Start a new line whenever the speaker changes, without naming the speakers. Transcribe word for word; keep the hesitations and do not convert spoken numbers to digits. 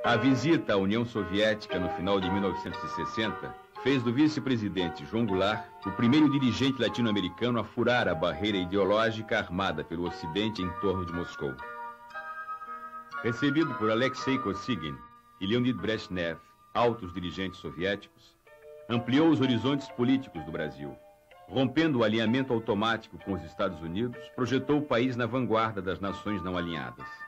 A visita à União Soviética no final de mil novecentos e sessenta fez do vice-presidente João Goulart o primeiro dirigente latino-americano a furar a barreira ideológica armada pelo Ocidente em torno de Moscou. Recebido por Alexei Kosygin e Leonid Brezhnev, altos dirigentes soviéticos, ampliou os horizontes políticos do Brasil. Rompendo o alinhamento automático com os Estados Unidos, projetou o país na vanguarda das nações não alinhadas.